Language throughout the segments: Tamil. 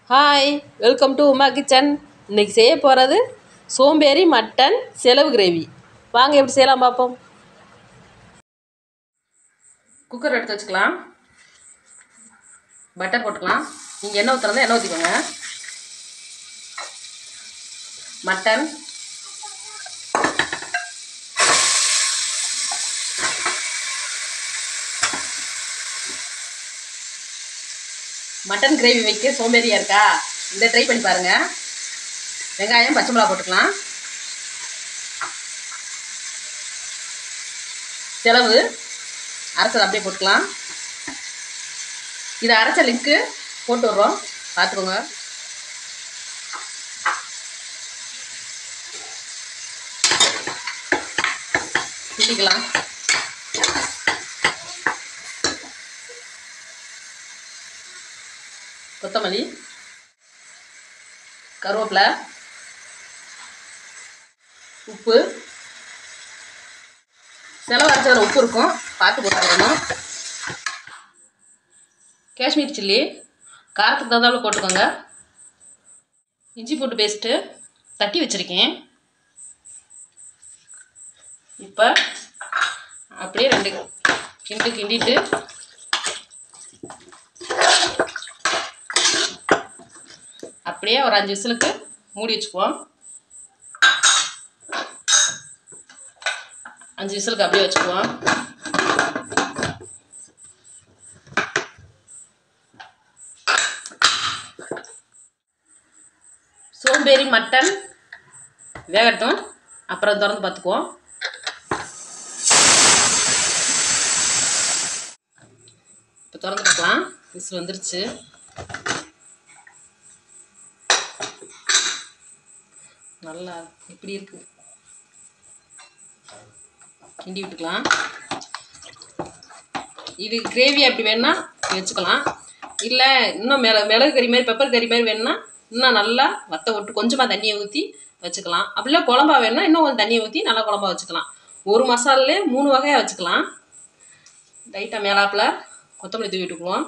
Hi, welcome to Uma kitchen. இன்றைக்கி செய்ய போகிறது சோம்பேறி மட்டன் செலவு கிரேவி. வாங்க எப்படி செய்யலாம் பார்ப்போம். குக்கர் எடுத்து வச்சுக்கலாம். பட்டர் போட்டுக்கலாம். நீங்கள் எண்ணெய் ஊற்றுறதா எண்ணெய் ஊற்றிக்கோங்க. மட்டன், மட்டன் கிரேவி வைக்க சோம்பேறியாக இருக்கா? இந்த ட்ரை பண்ணி பாருங்கள். வெங்காயம், பச்சை மிளகா போட்டுக்கலாம். செலவு அரைச்சது அப்படியே போட்டுக்கலாம். இதை அரைச்ச லிங்க்கு போட்டு விட்றோம், பார்த்துக்கோங்க. கிண்டிக்கலாம். கொத்தமல்லி, கருவேப்பிலை, உப்பு. செலவு அரைச்சதில் உப்பு இருக்கும், பார்த்து போட்டுக்கணும். காஷ்மீர் சில்லி காரத்துக்கு தகுந்தாலும் போட்டுக்கோங்க. இஞ்சி பூண்டு பேஸ்ட்டு தட்டி வச்சுருக்கேன். இப்போ அப்படியே ரெண்டு கிண்டிட்டு அப்படியே ஒரு 5 விசிலுக்கு மூடி வச்சுக்குவோம். 5 விசிலுக்கு அப்படியே வச்சுக்குவோம். சோம்பேறி மட்டன் வேகட்டும், அப்புறம் திறந்து பார்த்துக்குவோம். இப்போ திறந்து பார்க்கலாம். விசில் வந்துருச்சு. நல்லா இப்படி இருக்கு. கிண்டி விட்டுக்கலாம். இது கிரேவி அப்படி வேணுன்னா வச்சுக்கலாம். இல்லை இன்னும் மிளகு கறி மாதிரி பெப்பர் கறி மாதிரி வேணுன்னா இன்னும் நல்லா வத்த விட்டு கொஞ்சமாக தண்ணியை ஊற்றி வச்சுக்கலாம். அப்படிலாம் குழம்பா வேணுன்னா இன்னும் கொஞ்சம் தண்ணியை ஊற்றி நல்லா குழம்பா வச்சுக்கலாம். ஒரு மசாலாலே 3 வகையாக வச்சுக்கலாம். லைட்டாக மேலாப்பில் கொத்தமல்லி தூவி விட்டுக்குவோம்.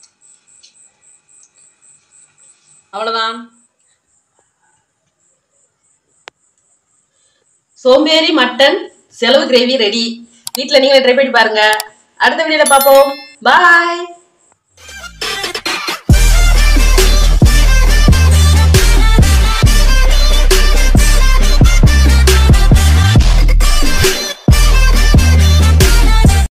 அவ்வளோதான். சோம்பேறி மட்டன் செலவு கிரேவி ரெடி. வீட்டில் நீங்களே ட்ரை பண்ணி பாருங்க. அடுத்த வீடியோவில் பார்ப்போம். பாய்.